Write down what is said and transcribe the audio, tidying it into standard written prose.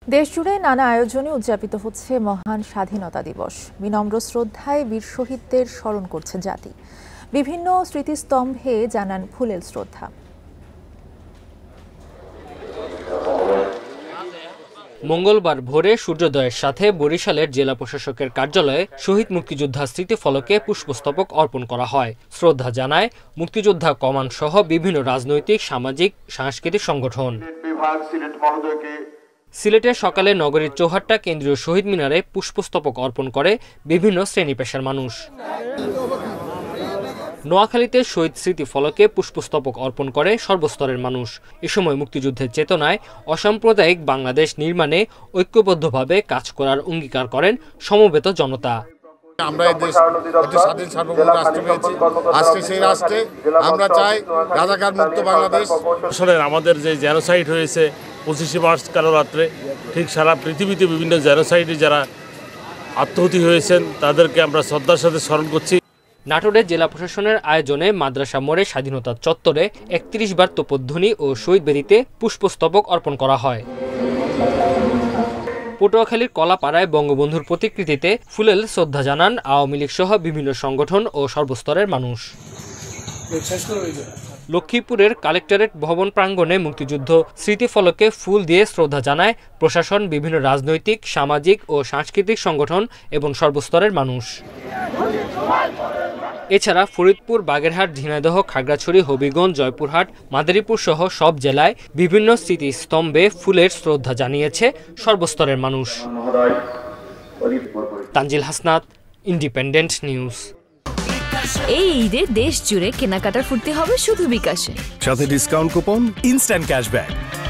দেশজুড়ে নানা আয়োজনে উদযাপিত হচ্ছে মহান স্বাধীনতা দিবস। বিনম্র শ্রদ্ধায় বীর শহীদদের স্মরণ করছে জাতি। বিভিন্ন স্মৃতিস্তম্ভে জানান ফুলেল শ্রদ্ধা। মঙ্গলবার ভোরে সূর্যোদয়ের সাথে বরিশালের জেলা প্রশাসকের কার্যালয়ে শহীদ মুক্তিযোদ্ধা স্মৃতিফলকে পুষ্পস্তবক অর্পণ করা হয়। শ্রদ্ধা জানায় মুক্তিযোদ্ধা কমান্ড সহ বিভিন্ন রাজনৈতিক, সামাজিক, সাংস্কৃতিক সংগঠন। সিলেটে সকালে নগরীর চৌহাট্টা কেন্দ্রীয় শহীদ মিনারে পুষ্পস্তবক অর্পণ করে বিভিন্ন শ্রেণী পেশার মানুষ। নোয়াখালীতে শহীদ স্মৃতি ফলকে পুষ্পস্তবক অর্পণ করে সর্বস্তরের মানুষ। এ সময় মুক্তিযুদ্ধের চেতনায় অসাম্প্রদায়িক বাংলাদেশ নির্মাণে ঐক্যবদ্ধভাবে কাজ করার অঙ্গীকার করেন সমবেত জনতা। আমরা একটি স্বাধীন সার্বভৌম রাষ্ট্র পেয়েছি। আজকে সেই রাষ্ট্রে আমরা চাই রাজাকার মুক্ত বাংলাদেশ। আসলে আমাদের যে জেনোসাইড হয়েছে 25শে মার্চ কালো রাত্রে, ঠিক সারা পৃথিবীতে বিভিন্ন জেনোসাইডে যারা আত্মহতি হয়েছেন তাদেরকে আমরা শ্রদ্ধার সাথে স্মরণ করছি। নাটোরে জেলা প্রশাসনের আয়োজনে মাদ্রাসা মোড়ে স্বাধীনতা চত্বরে 31 বার তোপধ্বনি ও শহীদ বেদিতে পুষ্পস্তবক অর্পণ করা হয়। পটুয়াখালীর কলাপাড়ায় বঙ্গবন্ধুর প্রতিকৃতিতে ফুলেল শ্রদ্ধা জানান আওয়ামী লীগ সহ বিভিন্ন সংগঠন ও সর্বস্তরের মানুষ। লক্ষ্মীপুরের কালেক্টরেট ভবন প্রাঙ্গণে মুক্তিযুদ্ধ স্মৃতিফলকে ফুল দিয়ে শ্রদ্ধা জানায় প্রশাসন, বিভিন্ন রাজনৈতিক, সামাজিক ও সাংস্কৃতিক সংগঠন এবং সর্বস্তরের মানুষ। এছাড়া ফরিদপুর, বাগেরহাট, ঝিনাইদহ, খাগড়াছড়ি, হবিগঞ্জ, জয়পুরহাট, মাদারীপুর সহ সব জেলায় বিভিন্ন স্মৃতিস্তম্ভে ফুলের শ্রদ্ধা জানিয়েছে সর্বস্তরের মানুষ। Tanzil Hasnat, Independent News. এই ঈদে দেশ জুড়ে কেনাকাটার ফুর্তি হবে শুধু বিকাশে, সাথে ডিসকাউন্ট কুপন, ইনস্ট্যান্ট ক্যাশব্যাক।